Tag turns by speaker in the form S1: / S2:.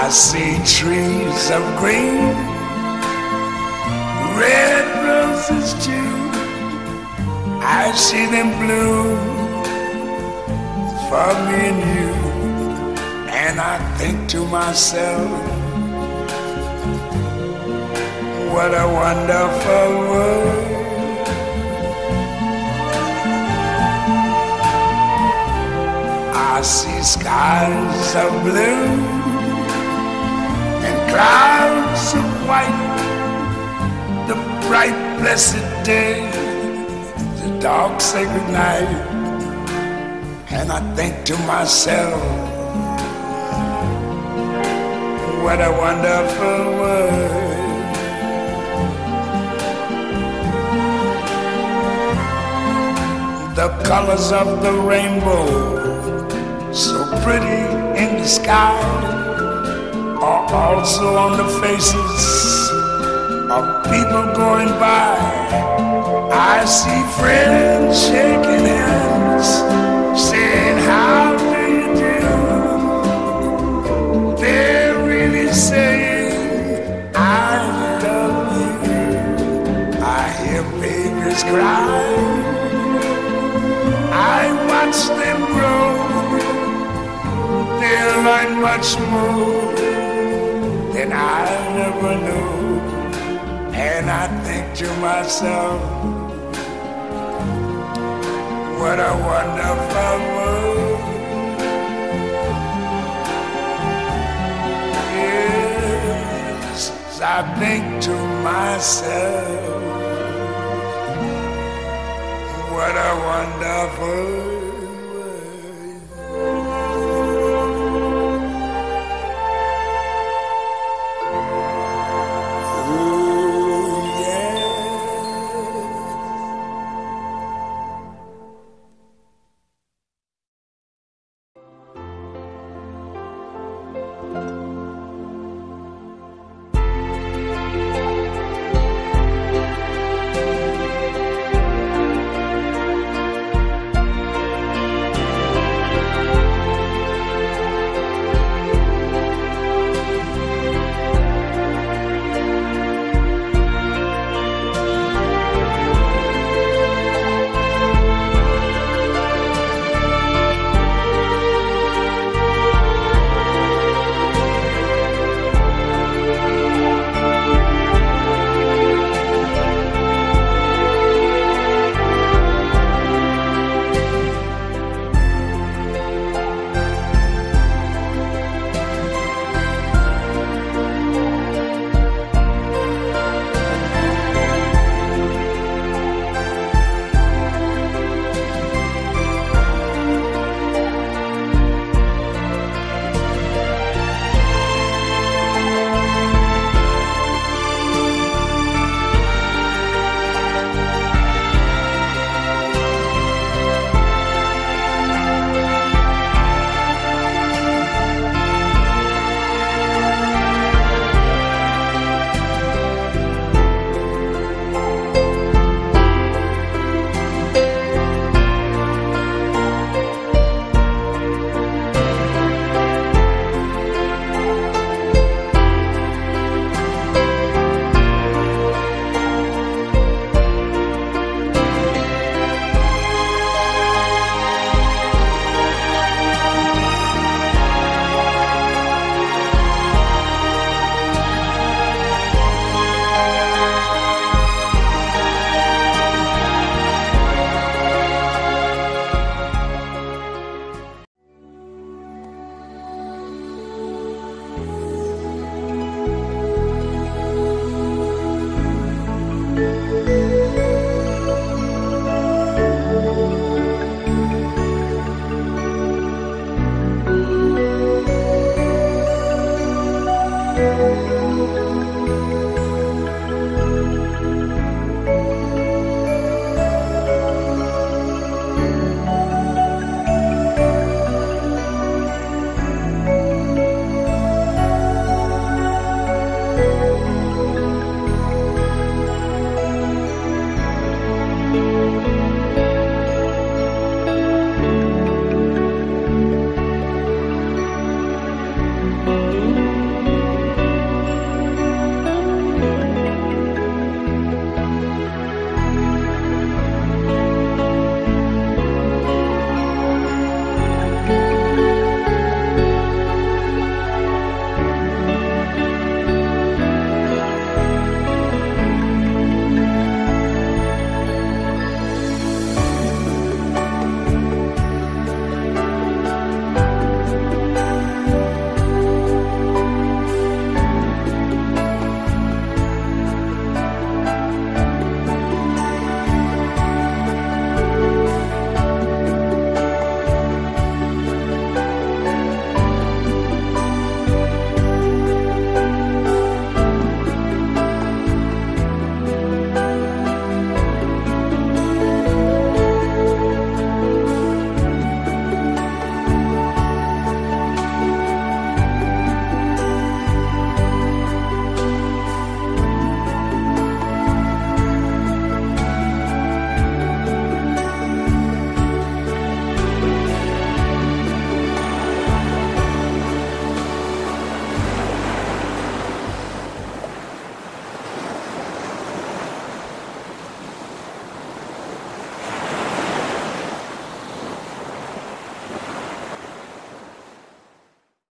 S1: I see trees of green, red roses too. I see them bloom for me and you. And I think to myself, what a wonderful world. I see skies of blue and clouds of white, the bright blessed day, the dark sacred night. And I think to myself, what a wonderful world. The colors of the rainbow, so pretty in the sky, are also on the faces of people going by. I see friends shaking hands, saying, how do you do? They're really saying, I love you. I hear babies cry, I watch them grow. They'll learn much more than I ever knew. And I think to myself, what a wonderful world. Yes, I think to myself, what a wonderful world.